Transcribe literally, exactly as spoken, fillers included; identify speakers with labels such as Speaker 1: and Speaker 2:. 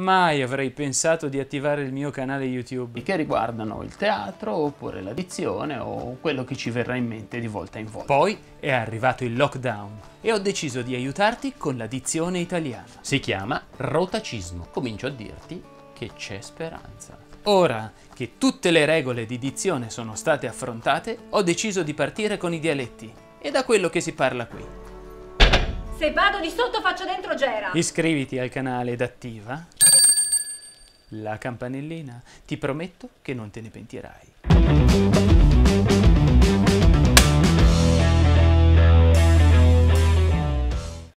Speaker 1: Mai avrei pensato di attivare il mio canale YouTube.
Speaker 2: Che riguardano il teatro, oppure la dizione, o quello che ci verrà in mente di volta in volta.
Speaker 1: Poi è arrivato il lockdown e ho deciso di aiutarti con la dizione italiana.
Speaker 2: Si chiama rotacismo. Comincio a dirti che c'è speranza.
Speaker 1: Ora che tutte le regole di dizione sono state affrontate, ho deciso di partire con i dialetti e da quello che si parla qui.
Speaker 3: Se vado di sotto faccio dentro Gera.
Speaker 1: Iscriviti al canale ed attiva la campanellina. Ti prometto che non te ne pentirai.